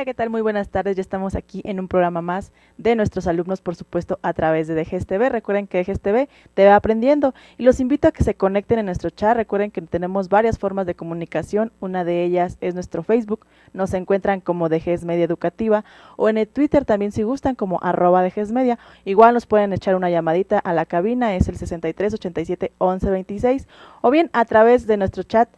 ¿qué tal? Muy buenas tardes. Ya estamos aquí en un programa más de nuestros alumnos, por supuesto, a través de DGES TV. Recuerden que DGES TV te va aprendiendo y los invito a que se conecten en nuestro chat. Recuerden que tenemos varias formas de comunicación. Una de ellas es nuestro Facebook. Nos encuentran como DGES Media Educativa o en el Twitter también si gustan como @DGES Media. Igual nos pueden echar una llamadita a la cabina, es el 63 87 11 26 o bien a través de nuestro chat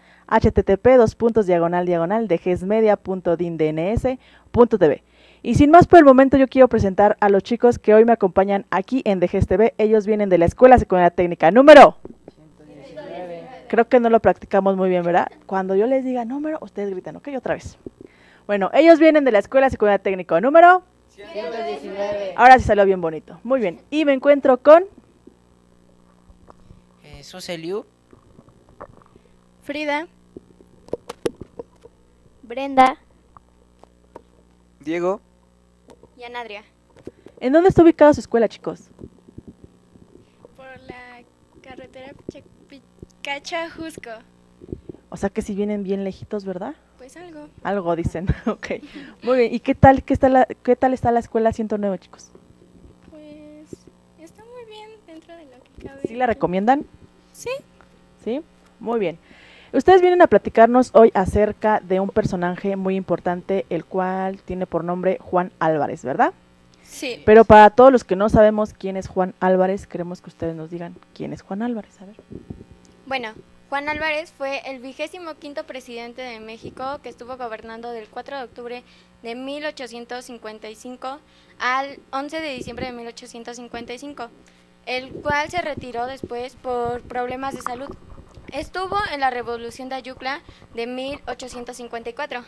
http://degesmedia.dindns.tv. Y sin más por el momento, yo quiero presentar a los chicos que hoy me acompañan aquí en DGES TV. Ellos vienen de la Escuela Secundaria Técnica número 119. Creo que no lo practicamos muy bien, ¿verdad? Cuando yo les diga número, ustedes gritan, ¿ok? Otra vez. Bueno, ellos vienen de la Escuela Secundaria Técnica número 119. Ahora sí salió bien bonito. Muy bien. Y me encuentro con Suseliu, Frida, Brenda, Diego. y Anadria. ¿En dónde está ubicada su escuela, chicos? Por la carretera Picacha-Jusco. O sea que si vienen bien lejitos, ¿verdad? Pues algo. Algo dicen, ok. Muy bien, ¿y qué tal está la escuela 109, chicos? Pues está muy bien dentro de lo que cabe. ¿Sí la recomiendan? Sí. ¿Sí? Muy bien. Ustedes vienen a platicarnos hoy acerca de un personaje muy importante, el cual tiene por nombre Juan Álvarez, ¿verdad? Sí. Pero para todos los que no sabemos quién es Juan Álvarez, queremos que ustedes nos digan quién es Juan Álvarez, a ver. Bueno, Juan Álvarez fue el 25º presidente de México que estuvo gobernando del 4 de octubre de 1855 al 11 de diciembre de 1855, el cual se retiró después por problemas de salud. Estuvo en la Revolución de Ayutla de 1854.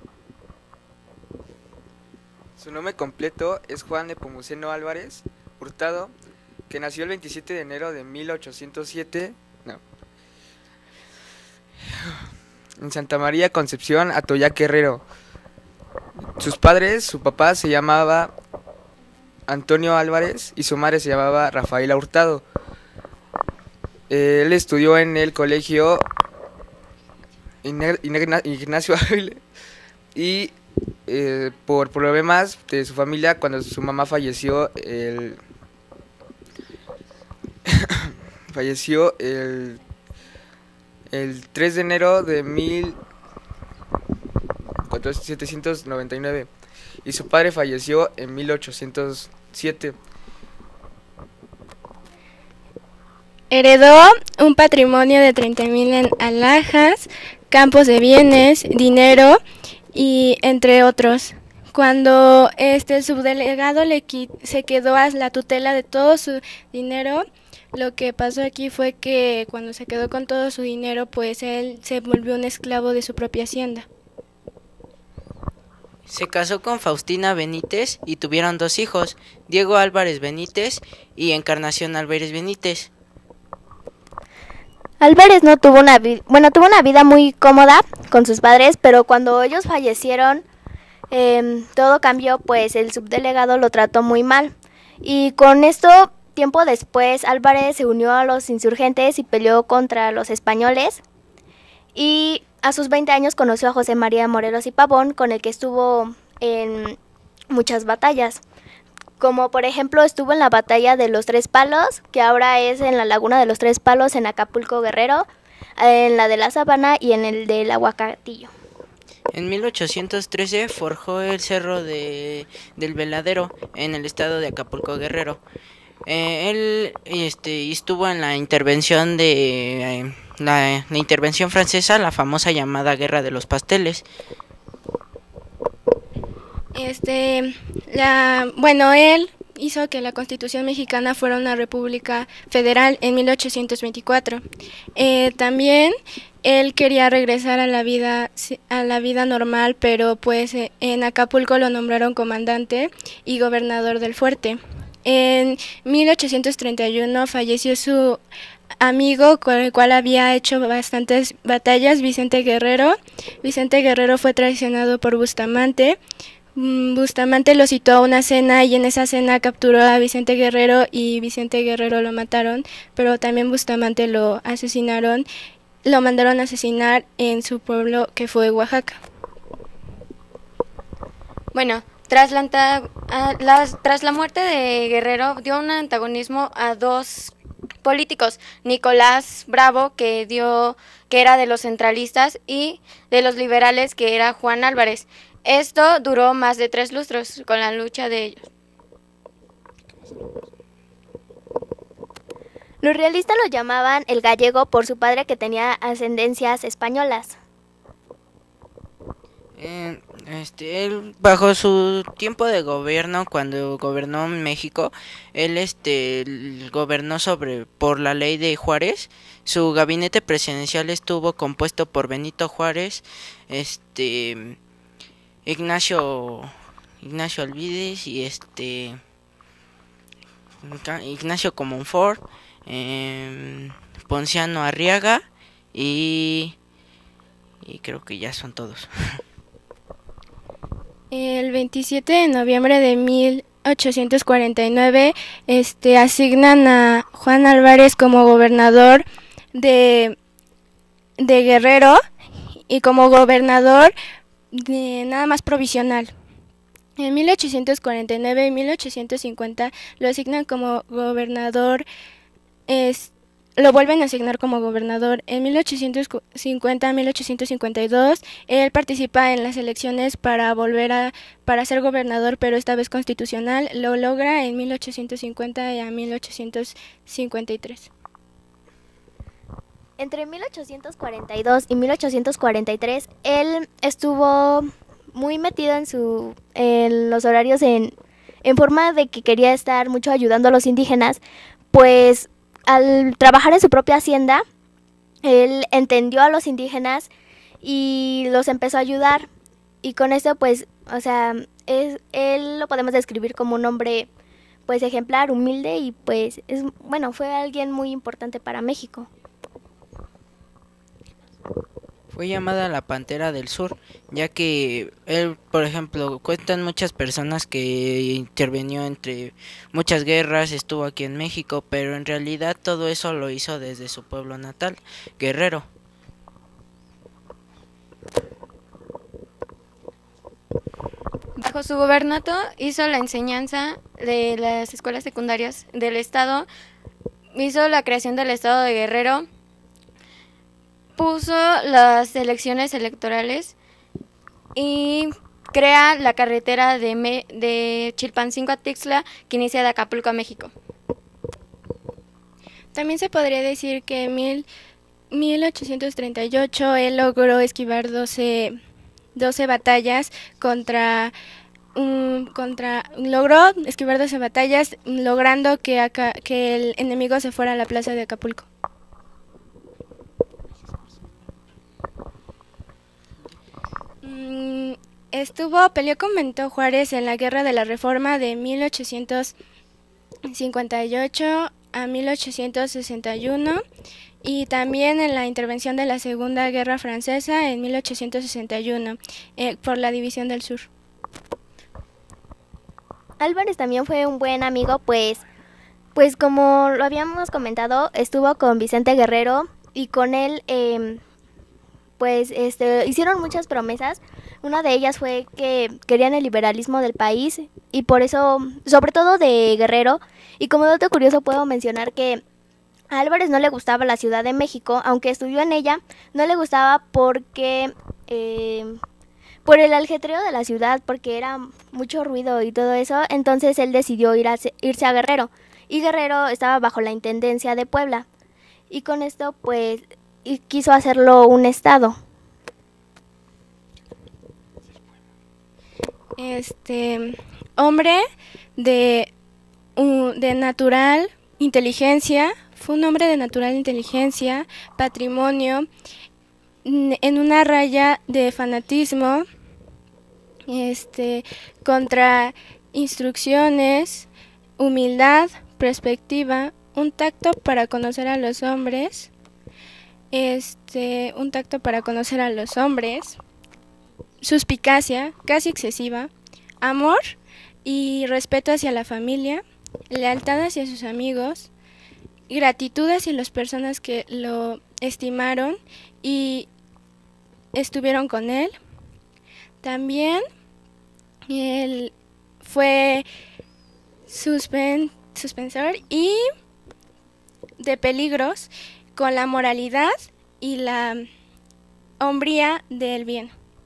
Su nombre completo es Juan Nepomuceno Álvarez Hurtado, que nació el 27 de enero de 1807, en Santa María Concepción, Atoyac, Guerrero. Su papá se llamaba Antonio Álvarez y su madre se llamaba Rafaela Hurtado. Él estudió en el colegio Ignacio Ávila y por problemas de su familia, cuando su mamá falleció, el 3 de enero de 1799 y su padre falleció en 1807. Heredó un patrimonio de 30,000 en alhajas, campos de bienes, dinero y entre otros. Cuando el subdelegado se quedó a la tutela de todo su dinero, lo que pasó aquí fue que cuando se quedó con todo su dinero, pues él se volvió un esclavo de su propia hacienda. se casó con Faustina Benítez y tuvieron 2 hijos, Diego Álvarez Benítez y Encarnación Álvarez Benítez. Álvarez no tuvo tuvo una vida muy cómoda con sus padres, pero cuando ellos fallecieron, todo cambió, pues el subdelegado lo trató muy mal. Y con esto, tiempo después, Álvarez se unió a los insurgentes y peleó contra los españoles. Y a sus 20 años conoció a José María Morelos y Pavón, con el que estuvo en muchas batallas. Como por ejemplo estuvo en la batalla de los Tres Palos, que ahora es en la Laguna de los Tres Palos en Acapulco, Guerrero, en la de la Sabana y en el del Aguacatillo. En 1813 forjó el Cerro del Veladero en el estado de Acapulco, Guerrero. Él estuvo en la intervención de la intervención francesa, la famosa llamada Guerra de los Pasteles. Él hizo que la Constitución mexicana fuera una república federal en 1824. También él quería regresar a la vida normal, pero pues en Acapulco lo nombraron comandante y gobernador del fuerte. En 1831 falleció su amigo con el cual había hecho bastantes batallas, Vicente Guerrero. Vicente Guerrero fue traicionado por Bustamante. Bustamante lo citó a una cena y en esa cena capturó a Vicente Guerrero y Vicente Guerrero lo mataron, pero también Bustamante lo mandaron a asesinar en su pueblo que fue Oaxaca. Bueno, tras la muerte de Guerrero dio un antagonismo a dos políticos, Nicolás Bravo, que era de los centralistas, y de los liberales, que era Juan Álvarez. Esto duró más de 3 lustros con la lucha de ellos. Los realistas lo llamaban el gallego por su padre, que tenía ascendencias españolas. Él, bajo su tiempo de gobierno, cuando gobernó México, él gobernó por la ley de Juárez. Su gabinete presidencial estuvo compuesto por Benito Juárez, Ignacio Alvides y Ignacio Comonfort, Ponciano Arriaga y creo que ya son todos. El 27 de noviembre de 1849 asignan a Juan Álvarez como gobernador de Guerrero y como gobernador nada más provisional. En 1849 y 1850 lo asignan como gobernador, lo vuelven a asignar como gobernador. En 1850 a 1852 él participa en las elecciones para ser gobernador, pero esta vez constitucional. Lo logra en 1850 y a 1853. Entre 1842 y 1843 él estuvo muy metido en los horarios en forma de que quería estar mucho ayudando a los indígenas, pues al trabajar en su propia hacienda, él entendió a los indígenas y los empezó a ayudar. Y con esto, pues, o sea, él lo podemos describir como un hombre, pues, ejemplar, humilde y, pues, fue alguien muy importante para México. Fue llamada la Pantera del Sur, ya que él, por ejemplo, cuentan muchas personas que intervenió entre muchas guerras, estuvo aquí en México, pero en realidad todo eso lo hizo desde su pueblo natal, Guerrero. Bajo su gobernato hizo la enseñanza de las escuelas secundarias del estado, hizo la creación del estado de Guerrero, puso las elecciones electorales y crea la carretera de Chilpancingo a Tixla, que inicia de Acapulco a México. También se podría decir que en 1838 él logró esquivar 12 batallas logró esquivar 12 batallas, logrando que el enemigo se fuera a la plaza de Acapulco. Peleó con Benito Juárez en la Guerra de la Reforma de 1858 a 1861 y también en la intervención de la Segunda Guerra Francesa en 1861 por la División del Sur. Álvarez también fue un buen amigo, pues como lo habíamos comentado, estuvo con Vicente Guerrero y con él hicieron muchas promesas. Una de ellas fue que querían el liberalismo del país y por eso, sobre todo de Guerrero. Y como dato curioso puedo mencionar que a Álvarez no le gustaba la Ciudad de México, aunque estudió en ella, no le gustaba porque por el ajetreo de la ciudad, porque era mucho ruido y todo eso. Entonces él decidió irse a Guerrero y Guerrero estaba bajo la intendencia de Puebla y con esto pues quiso hacerlo un estado. Hombre de natural inteligencia, fue un hombre de natural inteligencia, patrimonio, en una raya de fanatismo, contra instrucciones, humildad, perspectiva, un tacto para conocer a los hombres, suspicacia, casi excesiva, amor y respeto hacia la familia, lealtad hacia sus amigos, gratitud hacia las personas que lo estimaron y estuvieron con él. También Él fue suspensor y de peligros con la moralidad y la hombría del bien.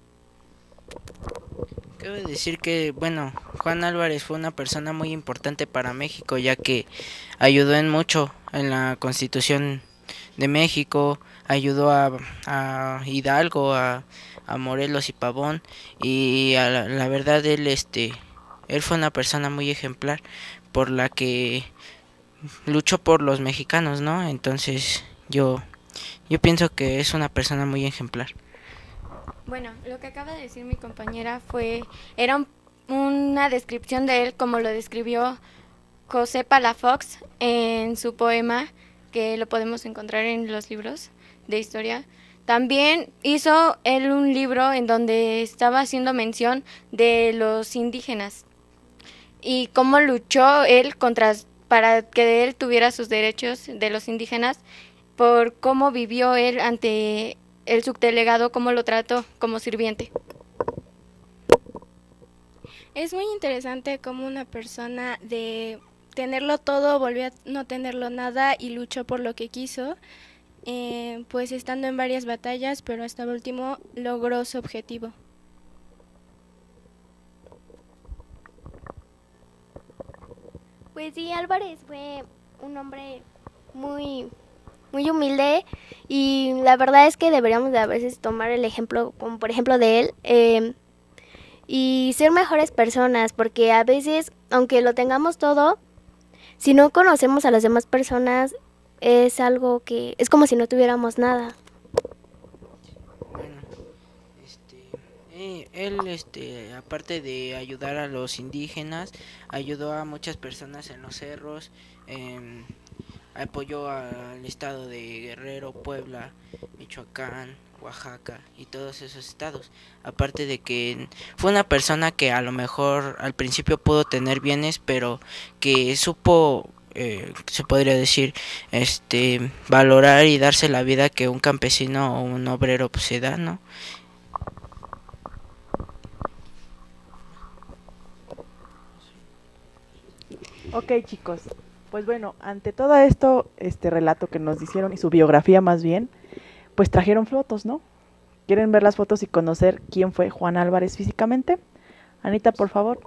Cabe decir que, bueno, Juan Álvarez fue una persona muy importante para México, ya que ayudó en mucho en la Constitución de México, ayudó a Hidalgo, a Morelos y Pavón, y la verdad él fue una persona muy ejemplar por la que luchó por los mexicanos, ¿no? Entonces yo pienso que es una persona muy ejemplar. Bueno, lo que acaba de decir mi compañera era una descripción de él como lo describió José Palafox en su poema, que lo podemos encontrar en los libros de historia. También hizo él un libro en donde estaba haciendo mención de los indígenas y cómo luchó él para que él tuviera sus derechos de los indígenas, por cómo vivió él ante el subdelegado, cómo lo trató como sirviente. Es muy interesante cómo una persona de tenerlo todo volvió a no tenerlo nada y luchó por lo que quiso, pues estando en varias batallas, pero hasta el último logró su objetivo. Pues sí, Álvarez fue un hombre muy humilde, y la verdad es que deberíamos de a veces tomar el ejemplo, como por ejemplo de él, y ser mejores personas, porque a veces, aunque lo tengamos todo, si no conocemos a las demás personas, es algo que es como si no tuviéramos nada. Bueno, él, aparte de ayudar a los indígenas, ayudó a muchas personas en los cerros, apoyó al estado de Guerrero, Puebla, Michoacán, Oaxaca y todos esos estados. Aparte de que fue una persona que a lo mejor al principio pudo tener bienes, pero que supo, se podría decir, valorar y darse la vida que un campesino o un obrero pues, se da, ¿no? Ok, chicos, pues bueno, ante todo esto, este relato que nos hicieron y su biografía más bien, pues trajeron fotos, ¿no? ¿Quieren ver las fotos y conocer quién fue Juan Álvarez físicamente? Anita, por favor.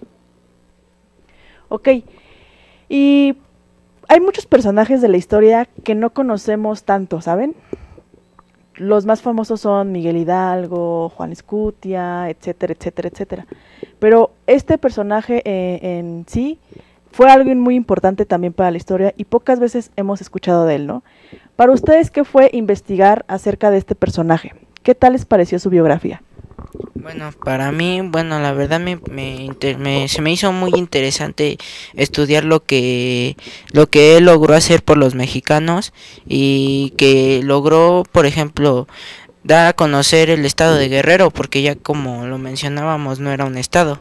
Ok, y hay muchos personajes de la historia que no conocemos tanto, ¿saben? Los más famosos son Miguel Hidalgo, Juan Escutia, etcétera, etcétera, etcétera. Pero este personaje en sí fue alguien muy importante también para la historia y pocas veces hemos escuchado de él, ¿no? Para ustedes, ¿qué fue investigar acerca de este personaje? ¿Qué tal les pareció su biografía? Bueno, para mí, bueno, la verdad se me hizo muy interesante estudiar lo que él logró hacer por los mexicanos y que logró, por ejemplo, dar a conocer el estado de Guerrero, porque ya como lo mencionábamos no era un estado.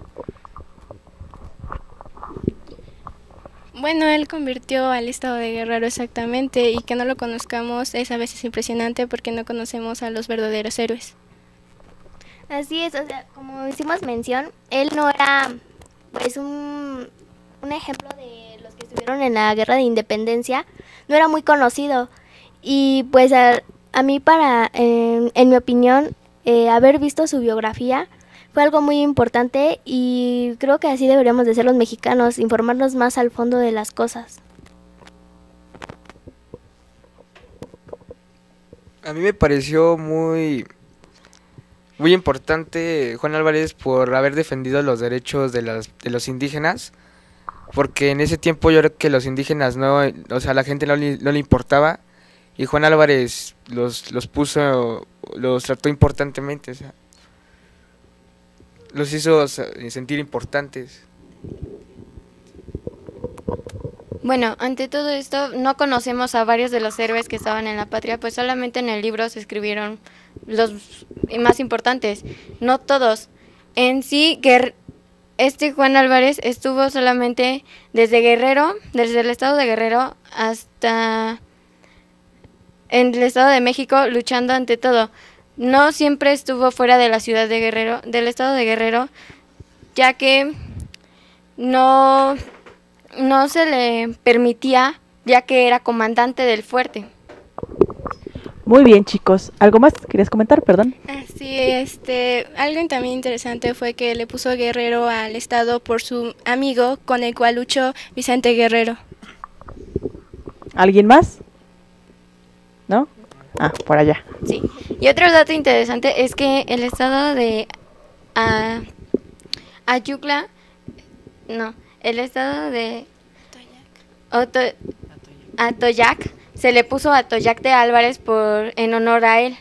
Bueno, él convirtió al estado de Guerrero exactamente, y que no lo conozcamos es a veces impresionante porque no conocemos a los verdaderos héroes. Así es, o sea, como hicimos mención, él no era pues un ejemplo de los que estuvieron en la Guerra de Independencia, no era muy conocido, y pues a mí en mi opinión, haber visto su biografía fue algo muy importante, y creo que así deberíamos de ser los mexicanos, informarnos más al fondo de las cosas. A mí me pareció muy importante Juan Álvarez por haber defendido los derechos de los indígenas, porque en ese tiempo yo creo que los indígenas no, o sea, a la gente no le importaba, y Juan Álvarez los trató importantemente, o sea, los hizo sentir importantes. Bueno, ante todo esto, no conocemos a varios de los héroes que estaban en la patria, pues solamente en el libro se escribieron los más importantes, no todos. En sí, Juan Álvarez estuvo solamente desde Guerrero, desde el estado de Guerrero hasta en el estado de México, luchando ante todo. No siempre estuvo fuera de la ciudad de Guerrero, del estado de Guerrero. ya que no se le permitía, ya que era comandante del fuerte. Muy bien, chicos. ¿Algo más querías comentar? Perdón. Sí, algo también interesante fue que le puso Guerrero al estado por su amigo con el cual luchó Vicente Guerrero. ¿Alguien más? ¿No? Ah, por allá. Sí. Y otro dato interesante es que el estado de Ayutla, no, el estado de Atoyac, se le puso Atoyac de Álvarez en honor a él.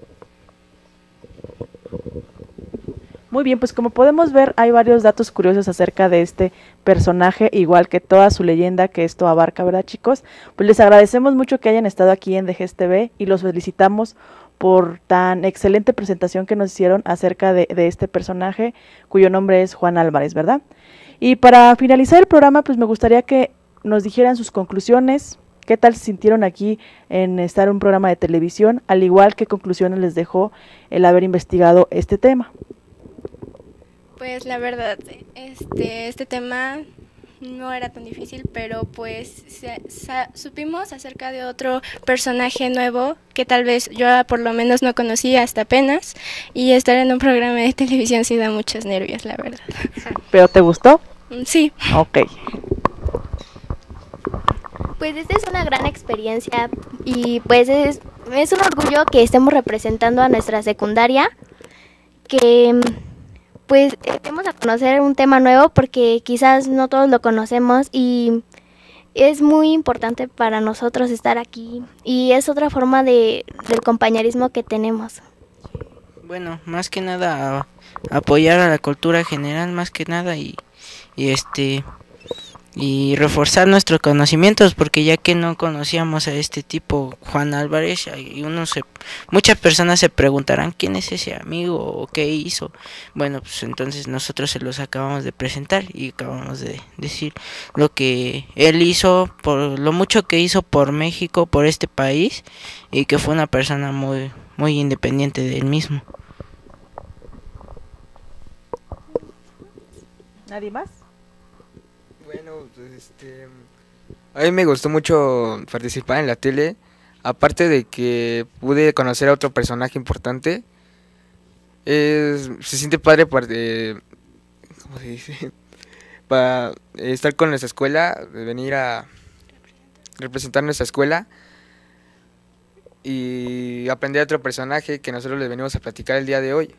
Muy bien, pues como podemos ver, hay varios datos curiosos acerca de este personaje, igual que toda su leyenda que esto abarca, ¿verdad, chicos? Pues les agradecemos mucho que hayan estado aquí en DGES TV y los felicitamos por tan excelente presentación que nos hicieron acerca de este personaje, cuyo nombre es Juan Álvarez, ¿verdad? Y para finalizar el programa, pues me gustaría que nos dijeran sus conclusiones, qué tal se sintieron aquí en estar en un programa de televisión, al igual qué conclusiones les dejó el haber investigado este tema. Pues la verdad, este tema no era tan difícil, pero pues supimos acerca de otro personaje nuevo que tal vez yo por lo menos no conocía hasta apenas, y estar en un programa de televisión sí da muchos nervios, la verdad. ¿Pero te gustó? Sí. Ok. Pues esta es una gran experiencia y pues es un orgullo que estemos representando a nuestra secundaria, que pues vamos a conocer un tema nuevo porque quizás no todos lo conocemos y es muy importante para nosotros estar aquí y es otra forma del compañerismo que tenemos. Bueno, más que nada apoyar a la cultura general, más que nada, y reforzar nuestros conocimientos, porque ya que no conocíamos a este tipo Juan Álvarez, muchas personas se preguntarán quién es ese amigo o qué hizo. Bueno, pues entonces nosotros se los acabamos de presentar y acabamos de decir lo que él hizo, por lo mucho que hizo por México, por este país, y que fue una persona muy muy independiente de él mismo. ¿Nadie más? Bueno, pues a mí me gustó mucho participar en la tele, aparte de que pude conocer a otro personaje importante. Se siente padre ¿cómo se dice? Para estar con nuestra escuela, venir a representar nuestra escuela y aprender a otro personaje que nosotros les venimos a platicar el día de hoy.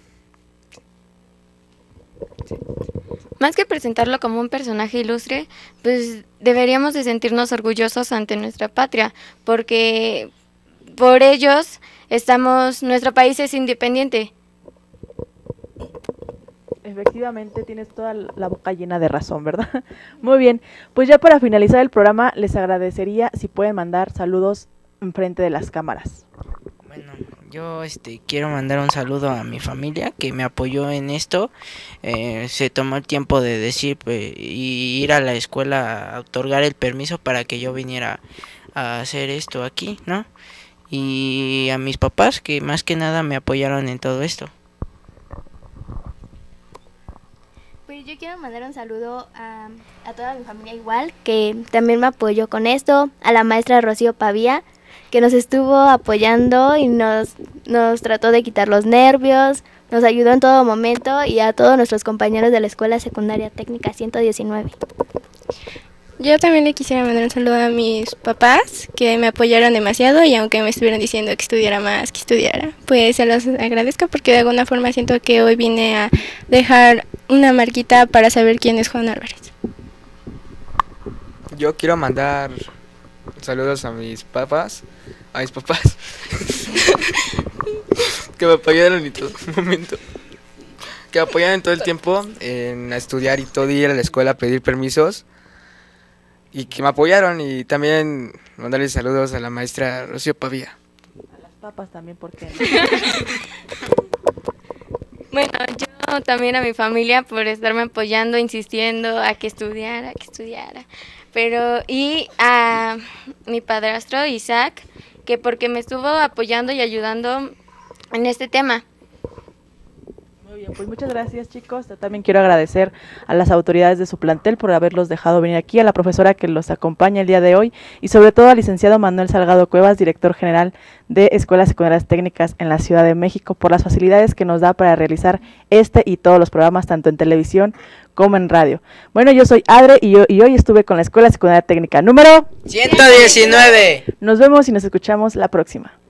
Sí. Más que presentarlo como un personaje ilustre, pues deberíamos de sentirnos orgullosos ante nuestra patria, porque por ellos nuestro país es independiente. Efectivamente, tienes toda la boca llena de razón, ¿verdad? Muy bien, pues ya para finalizar el programa, les agradecería si pueden mandar saludos enfrente de las cámaras. Bueno, yo quiero mandar un saludo a mi familia que me apoyó en esto. Se tomó el tiempo de decir y ir a la escuela a otorgar el permiso para que yo viniera a hacer esto aquí, ¿no? Y a mis papás que más que nada me apoyaron en todo esto. Pues yo quiero mandar un saludo a toda mi familia igual, que también me apoyó con esto, a la maestra Rocío Pavía, que nos estuvo apoyando y nos trató de quitar los nervios, nos ayudó en todo momento, y a todos nuestros compañeros de la Escuela Secundaria Técnica 119. Yo también le quisiera mandar un saludo a mis papás, que me apoyaron demasiado, y aunque me estuvieron diciendo que estudiara más, que estudiara, pues se los agradezco porque de alguna forma siento que hoy vine a dejar una marquita para saber quién es Juan Álvarez. Yo quiero mandar saludos a mis papás, que me apoyaron en todo momento, que me apoyaron en todo el tiempo en estudiar y todo, ir a la escuela a pedir permisos, y que me apoyaron, y también mandarles saludos a la maestra Rocío Pavía. A las papas también, ¿por qué? Bueno, yo también a mi familia por estarme apoyando, insistiendo a que estudiara. Y a mi padrastro Isaac, que porque me estuvo apoyando y ayudando en este tema. Muy Muy bien, pues muchas gracias, chicos. También quiero agradecer a las autoridades de su plantel por haberlos dejado venir aquí, a la profesora que los acompaña el día de hoy y sobre todo al licenciado Manuel Salgado Cuevas, director general de Escuelas Secundarias Técnicas en la Ciudad de México, por las facilidades que nos da para realizar este y todos los programas, tanto en televisión como en radio. Bueno, yo soy Adre y hoy estuve con la Escuela Secundaria Técnica número 119. Nos vemos y nos escuchamos la próxima.